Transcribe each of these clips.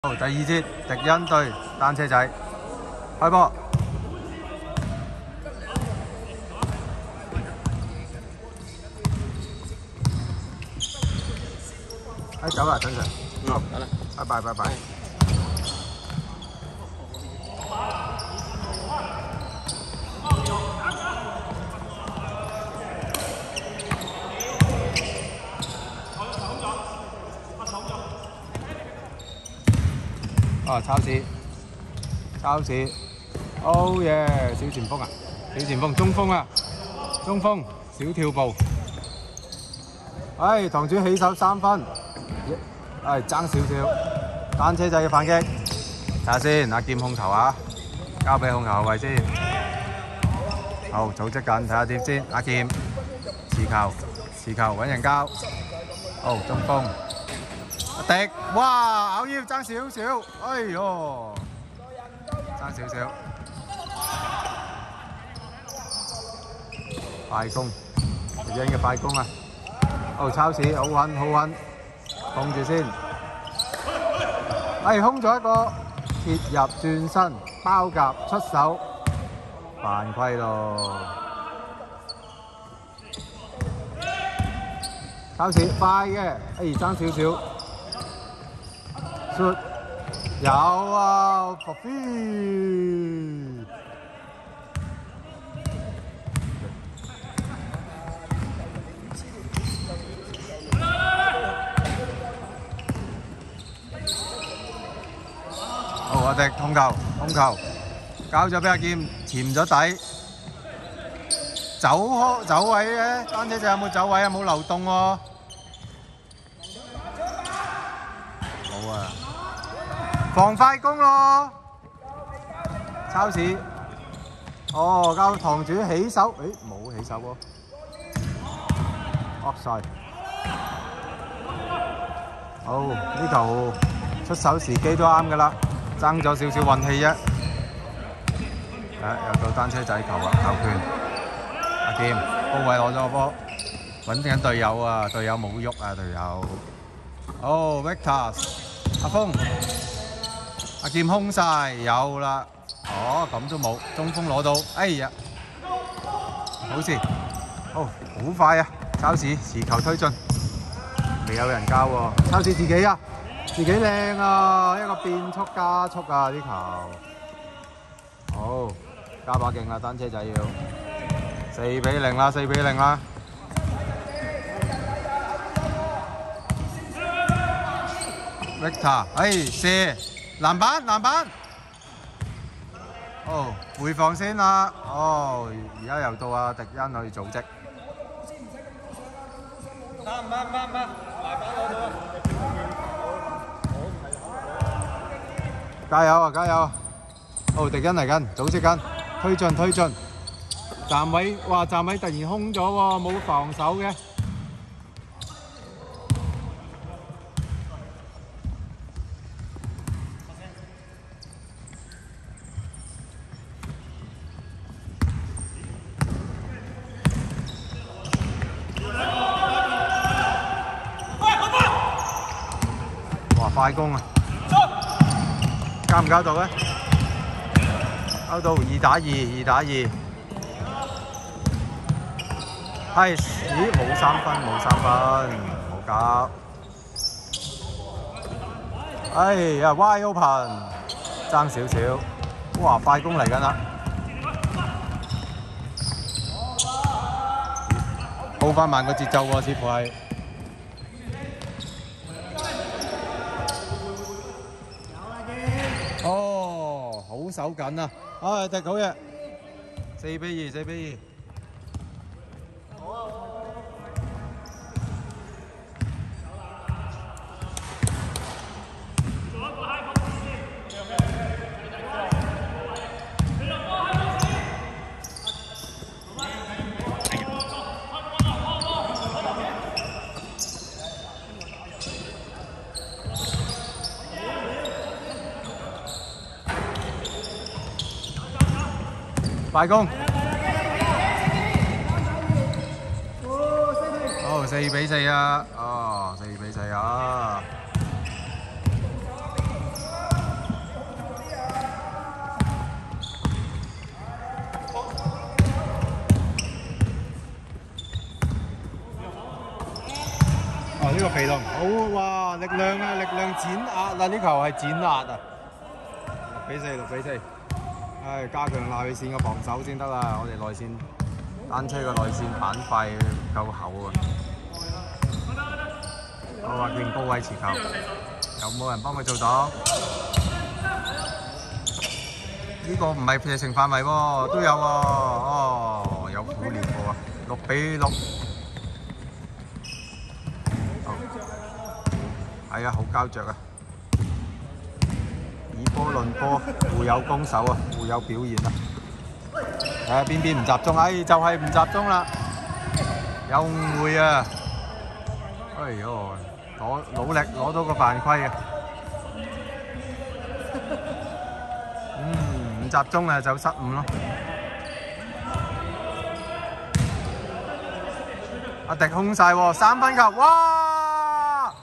好，第二節迪恩對單車仔，開波。哎，走啦，等陣。好，得啦，拜拜，拜拜。哦，超市，超市 ，Oh yeah，小前鋒啊，小前鋒，中鋒啊，中鋒，小跳步，唉，堂主起手3分，唉，爭少少，單車仔嘅反擊，睇下先，阿劍控球啊，交俾控球後衞先，好，組織緊，睇下點先，阿劍，持球揾人交，好，中鋒。迪，哇！咬腰爭少少，哎呦，爭少少，快攻，迪恩嘅快攻啊！哦，超市好穩好穩，控住先，哎，空咗一個切入轉身包夾出手，犯規咯！超市快嘅，哎，爭少少。有啊 ，Coffee。好，阿迪控球，交咗俾阿劍，潛咗底，走位嘅，單車仔有冇走位啊？冇流動喎。冇啊。防快攻咯，超市，哦，交堂主起手，誒冇起手喎 ，offside，好呢球出手時機都啱㗎啦，爭咗少少運氣啫，又到單車仔球啦，球權，阿劍高位攞咗個波，揾緊隊友啊，隊友冇喐啊，隊友，哦 Victor， 阿峰。阿劍空晒，有啦，哦咁都冇，中鋒攞到，哎呀，好事，好快啊！超市持球推進，未有人交喎，超市自己啊，自己靚啊，一個變速加速啊啲球，好加把勁啦，單車仔要4-0啦，4-0啦 ，Victor， 哎射。籃板，哦，回防先啦，哦，而家又到阿迪恩去組織，唔得，加油啊，加油！哦，迪恩嚟緊，組織緊，推進，站位，哇，站位突然空咗喎，冇防守嘅。快攻啊！交唔交到咧？交到2打2，係，咦冇3分，冇搞。哎呀 ，wide open， 爭少少，哇！快攻嚟緊啦，好翻慢個節奏喎，似乎係。好手緊啊！唉，踢好嘢，4-2。快攻！哦，4-4啊！哦，4-4啊！ 好哇！力量啊，力量剪壓啊！呢球係剪壓啊！6-4，6-4。唉，加強內線嘅防守先得啦！我哋內線單車嘅內線板塊夠厚啊！我話見高位持球，有冇人幫佢做到？呢個唔係射程範圍喎，都有喎。哦，有苦練過啊！6-6。係啊，好膠着啊！以波論波，互有攻守啊，互有表現啊！邊邊唔集中，哎，就係唔集中啦，有誤會啊！哎呦，努力攞到個犯規啊！唔集中啊就失誤咯。阿迪控晒喎，3分球，哇！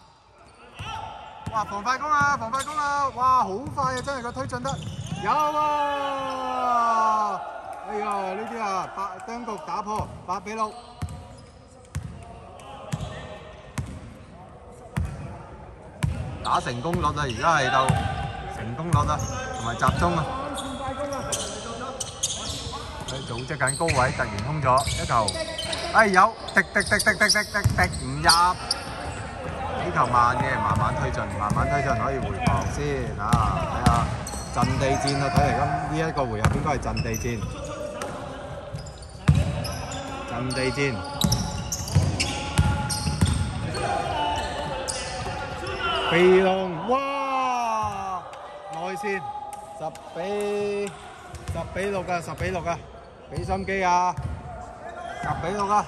哇！防快攻啊！防快攻啊！哇！好快啊！真係個推進得有啊！哎呀，呢啲啊，僵局打破8-6。打成功率啊！而家係到成功率啊，同埋集中啊！佢組織緊高位，突然空咗一球，哎有滴唔入。呢球慢嘅，慢慢推進可以回防先啊！睇下陣地戰啊，睇嚟咁呢一個回合應該係陣地戰。陣地戰，肥龍，哇！內線10-6啊，10-6啊，俾心機啊，10-6啊！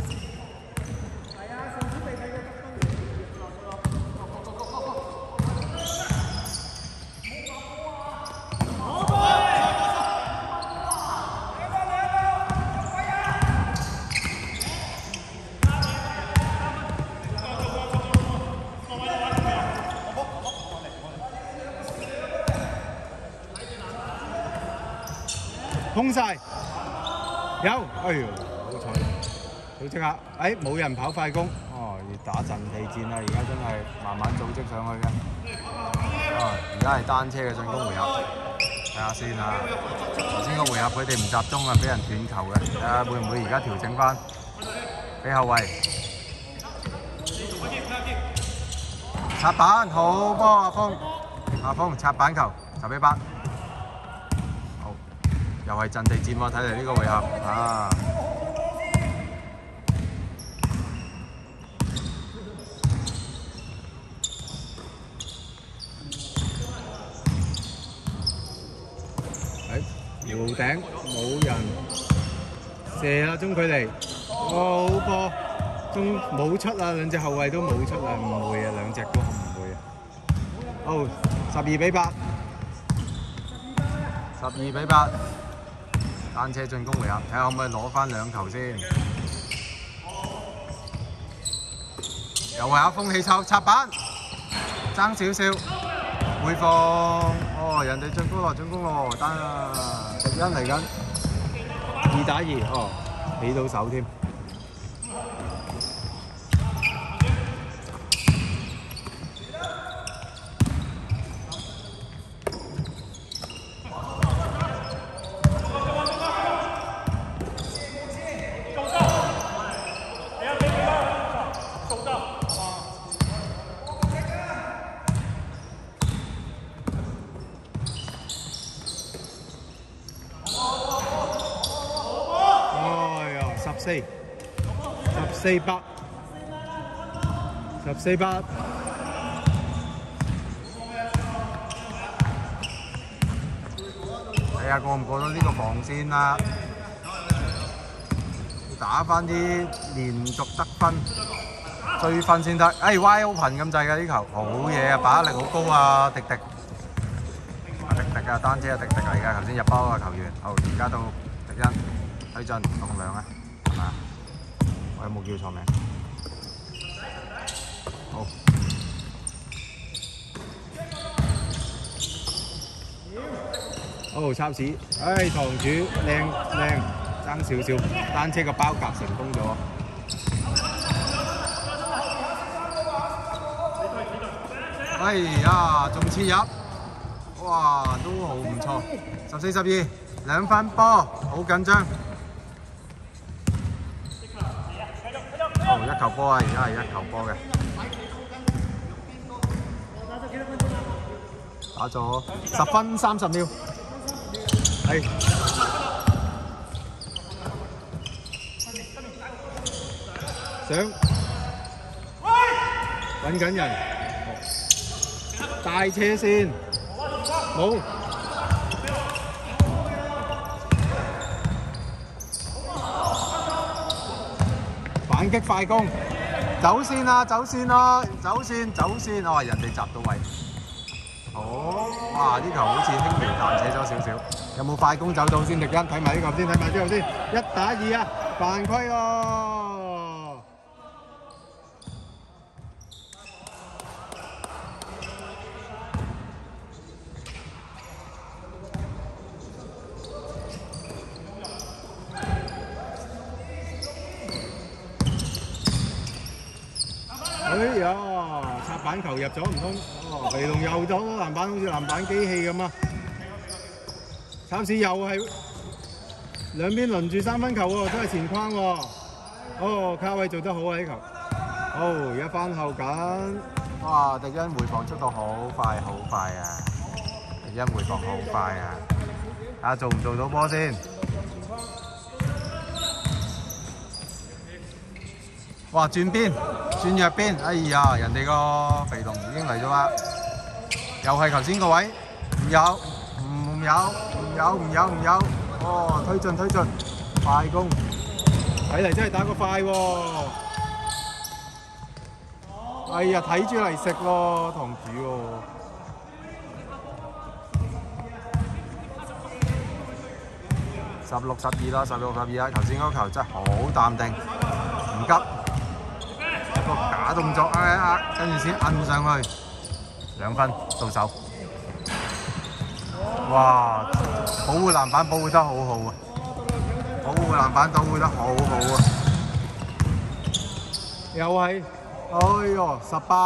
空晒，有，哎呦，好彩，組織下，哎，冇人跑快攻，哦，要打陣地戰啦，而家真係慢慢組織上去嘅，哦，而家係單車嘅進攻回合，睇下先啊，頭先個回合佢哋唔集中啊，俾人斷球嘅，睇下會唔會而家調整翻，俾後衞，插板，好波阿峰插板球，10-8。又係陣地戰喎，睇嚟呢個回合啊！搖頂冇人射啦，中距離，好波，中冇出啊，兩隻後衞都冇出啊，誤會啊，兩隻都誤會啊！哦，12-8， 12-8。單車進攻回合，睇下可唔可以攞翻2球先。又係阿峰起臭插板，爭少少，回防。哦，人哋進攻咯，單啊，迪恩嚟緊，2打2，哦，起到手添。14-8，睇下過唔過到呢個防線啦，要打翻啲連續得分追分先得。哎 ，wide open 咁滯㗎呢球，好嘢啊，把握力好高啊，迪迪啊，單車啊，迪迪嚟㗎，頭先入波嘅球員。好，而家到迪恩推進棟梁啊，係咪啊？我有冇叫錯名？好。哦，抄屎！唉，堂主靚，爭少少，單車個包夾成功咗。 哎呀，仲切入，哇，都好唔錯。14-12，兩分波，好緊張。哦，一球波啊！而家係一球波嘅。打咗10分30秒，係想揾緊人，大車先冇。反擊快攻，走線啊，走線啦，走線走線，哦，人哋閘到位。好，哇！呢球好似輕微彈扯咗少少，有冇快攻走到先？迪恩睇埋呢球先，睇埋呢球先，1打2啊，犯規喎！哎呀，插板球入咗唔通？哦，肥龍又走咗籃板，好似籃板機器咁啊！慘事又係兩邊輪住3分球喎，都係前框喎。哦，卡位做得好啊呢球。好，而家翻後緊。哇！迪恩回防速度好快好快啊！迪恩回防好快啊！睇下做唔做到波先。哇！轉邊，轉弱邊，哎呀！人哋個肥龍已經嚟咗啦，又係頭先個位，唔有，哦，推進，快攻，睇嚟真係打個快喎！哎呀，睇住嚟食喎，堂主喎。16-12啦，16-12啊！頭先嗰球真係好淡定，唔急。一個假動作跟住先摁上去，2分到手。哇！保護籃板保護得好好啊！保護籃板保護得好好啊！又係，哎呦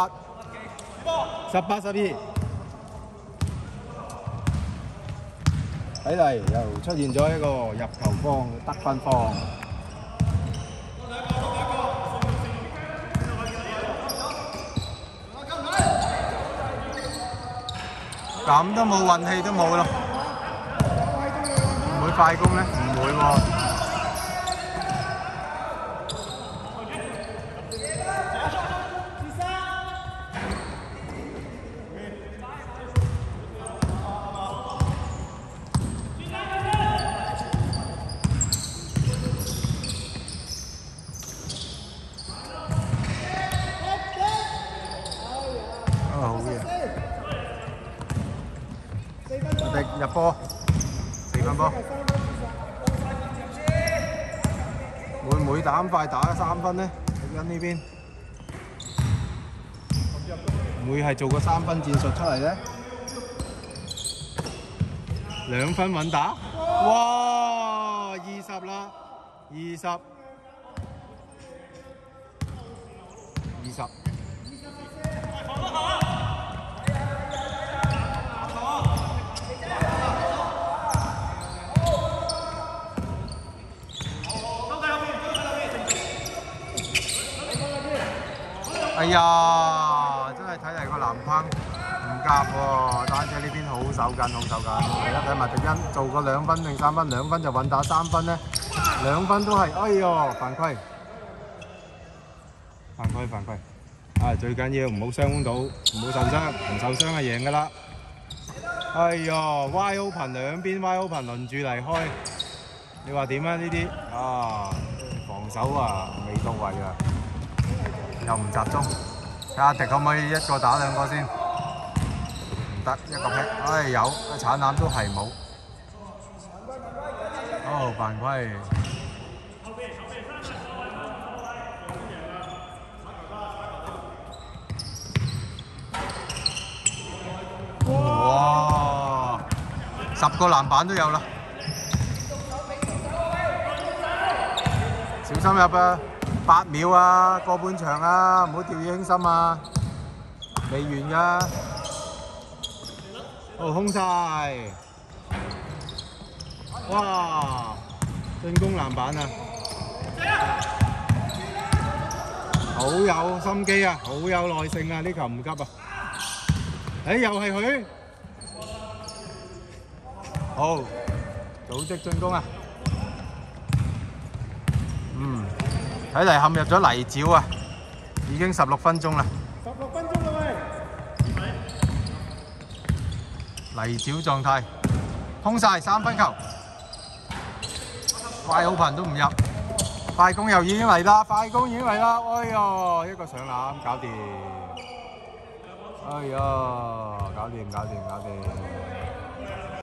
，18-12，睇嚟又出現咗一個入球方、得分方。咁都冇運氣都冇咯，唔會快攻咩？唔會喎。好嘢。入波，4分波，會唔會膽快打3分呢？迪恩呢邊會係做個3分戰術出嚟呢？2分穩打，哇！20啦，20。哎呀，真係睇嚟個籃框唔夾喎，單車呢邊好手緊，好手緊。而家睇埋迪恩做個2分定3分，2分就穩打，3分呢，2分都係，哎呦，犯規，最緊要唔好傷到，唔好受傷，唔受傷係贏噶啦。哎呦 ，wide open 兩邊 wide open 輪住嚟開，你話點啊？呢啲啊，防守啊未到位啊！又唔集中，睇下迪可唔可以一個打2個先？唔得，一個劈，哎有，鏟籃都係冇。哦，犯規。哇！10個籃板都有啦。小心入啊！8秒啊，過半場啊，唔好掉以輕心啊！ 未完㗎。哦，空晒！哇！進攻籃板啊！好有心機啊，好有耐性啊！呢球唔急啊！又係佢。好，組織進攻啊！睇嚟陷入咗泥沼啊！已經16分鐘啦。16分鐘啦喂！泥沼狀態，空晒3分球，快好頻都唔入，快攻又已經嚟啦，快攻已經嚟啦！哎呀，一個上籃搞掂，哎呀，搞掂。